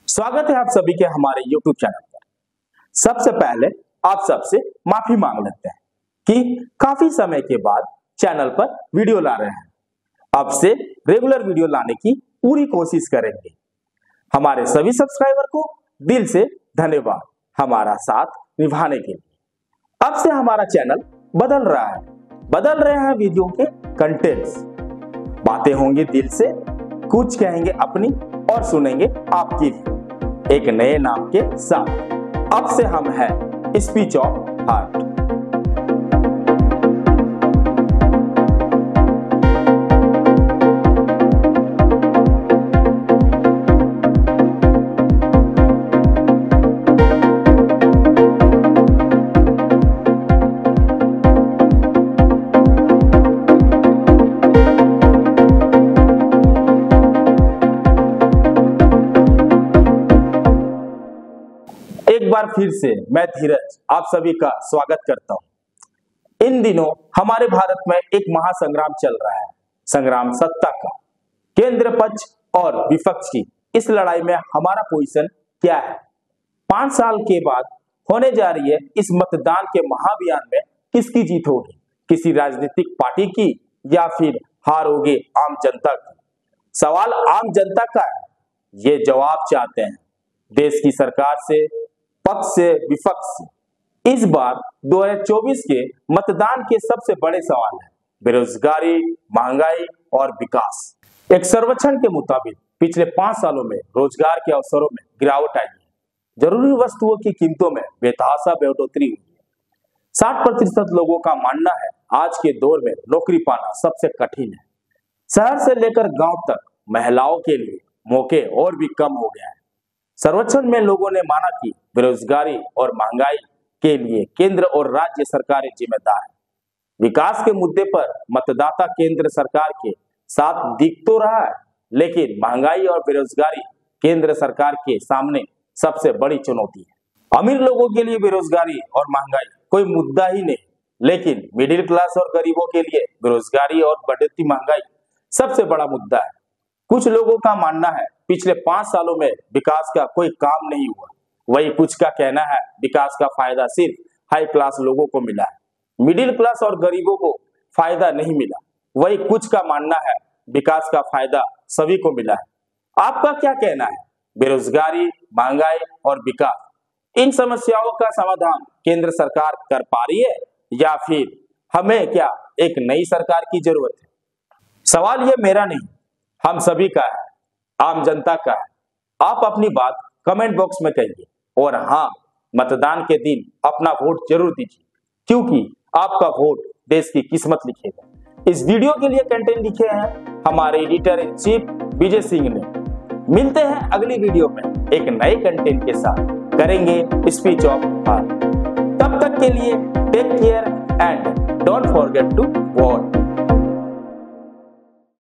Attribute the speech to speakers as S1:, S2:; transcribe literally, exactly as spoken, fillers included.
S1: स्वागत है आप सभी के हमारे यूट्यूब चैनल पर। सबसे पहले आप सबसे माफी मांग लेते हैं कि काफी समय के बाद चैनल पर वीडियो ला रहे हैं। अब से रेगुलर वीडियो लाने की पूरी कोशिश करेंगे। हमारे सभी सब्सक्राइबर को दिल से धन्यवाद हमारा साथ निभाने के लिए। अब से हमारा चैनल बदल रहा है, बदल रहे हैं वीडियो के कंटेंट्स। बातें होंगी दिल से, कुछ कहेंगे अपनी और सुनेंगे आपकी भी, एक नए नाम के साथ। अब से हम हैं स्पीच ऑफ हार्ट। एक बार फिर से मैं धीरज आप सभी का स्वागत करता हूं। इन दिनों हमारे भारत में एक महासंग्राम चल रहा है, संग्राम सत्ता का। केंद्र पक्ष और विपक्ष की इस लड़ाई में हमारा पोजीशन क्या है? पांच साल के बाद होने जा रही है इस मतदान के महाअभियान में किसकी जीत होगी? किसी राजनीतिक पार्टी की या फिर हार होगी आम जनता की? सवाल आम जनता का है, ये जवाब चाहते हैं देश की सरकार से, पक्ष से, विपक्ष से। इस बार दो हज़ार चौबीस के मतदान के सबसे बड़े सवाल है बेरोजगारी, महंगाई और विकास। एक सर्वेक्षण के मुताबिक पिछले पांच सालों में रोजगार के अवसरों में गिरावट आई है। जरूरी वस्तुओं की कीमतों में बेतहाशा बढ़ोतरी हुई है। साठ प्रतिशत लोगों का मानना है आज के दौर में नौकरी पाना सबसे कठिन है। शहर से लेकर गांव तक महिलाओं के लिए मौके और भी कम हो गया है। सर्वेक्षण में लोगों ने माना कि बेरोजगारी और महंगाई के लिए केंद्र और राज्य सरकारें जिम्मेदार हैं। विकास के मुद्दे पर मतदाता केंद्र सरकार के साथ दिख तो रहा है, लेकिन महंगाई और बेरोजगारी केंद्र सरकार के सामने सबसे बड़ी चुनौती है। अमीर लोगों के लिए बेरोजगारी और महंगाई कोई मुद्दा ही नहीं, लेकिन मिडिल क्लास और गरीबों के लिए बेरोजगारी और बढ़ती महंगाई सबसे बड़ा मुद्दा है। कुछ लोगों का मानना है पिछले पांच सालों में विकास का कोई काम नहीं हुआ, वही कुछ का कहना है विकास का फायदा सिर्फ हाई क्लास लोगों को मिला है, मिडिल क्लास और गरीबों को फायदा नहीं मिला। वही कुछ का मानना है विकास का फायदा सभी को मिला है। आपका क्या कहना है? बेरोजगारी, महंगाई और विकास, इन समस्याओं का समाधान केंद्र सरकार कर पा रही है या फिर हमें क्या एक नई सरकार की जरूरत है? सवाल ये मेरा नहीं, हम सभी का है, आम जनता का है। आप अपनी बात कमेंट बॉक्स में कहिए और हाँ, मतदान के दिन अपना वोट जरूर दीजिए, क्योंकि आपका वोट देश की किस्मत लिखेगा। इस वीडियो के लिए कंटेंट लिखे हैं हमारे editor in chief Vijay Singh ने। मिलते हैं अगली वीडियो में एक नए कंटेंट के साथ, करेंगे स्पीच ऑफ हार्ट। तब तक के लिए take care and don't forget to vote.